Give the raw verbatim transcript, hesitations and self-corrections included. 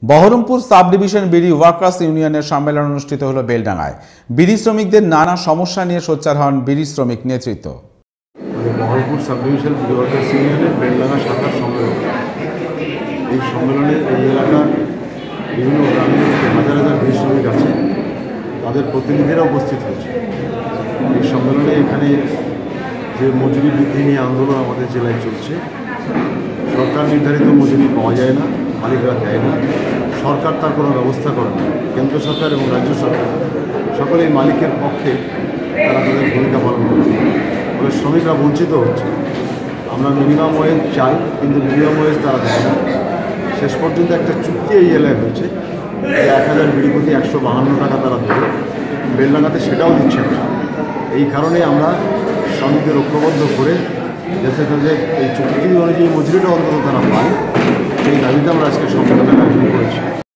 Baharampur sub division bidi workers ইউনিয়নের সম্মেলন অনুষ্ঠিত হলো বেলডাঙ্গায়। বিড়ি শ্রমিকদের নানা সমস্যা নিয়ে সোচ্চার হন বিড়ি শ্রমিক নেতৃত্ব। Baharampur sub division bidi workers ইউনিয়নের বেলডাঙ্গা শাখার সম্মেলন। এই সম্মেলনে এই এলাকার বিভিন্ন গ্রামের হাজার হাজার বিড়ি শ্রমিক আছে, তাদের প্রতিনিধিরা উপস্থিত হয়েছে। এই সম্মেলনে এখানে যে মজুরি বৃদ্ধি নিয়ে আন্দোলন আমাদের জেলায় চলছে, সরকার নির্ধারিত মজুরি পাওয়া যায় না, মালিকরা দেয় না, সরকার তার কোনো ব্যবস্থা করে না। কেন্দ্র সরকার এবং রাজ্য সরকার সকলেই মালিকের পক্ষে তারা তাদের ভূমিকা পালন করছে, ফলে শ্রমিকরা বঞ্চিত হচ্ছে। আমরা মিনিমাম ওয়েজ চাই, কিন্তু মিনিমাম ওয়েজ তারা দেয় না। শেষ পর্যন্ত একটা চুক্তি এই এলাকায় হয়েছে যে এক হাজার বিড়ি প্রতি একশো বাহান্ন টাকা তারা দেবে, বেলডাঙ্গাতে সেটাও দিচ্ছে না। এই কারণে আমরা শ্রমিকদের ঐক্যবদ্ধ করে যাতে তাদের এই চুক্তি অনুযায়ী মজুরিটা অন্তত তারা পায়, সেই দাবিতে আমরা আজকে সম্মেলনের আয়োজন করেছি।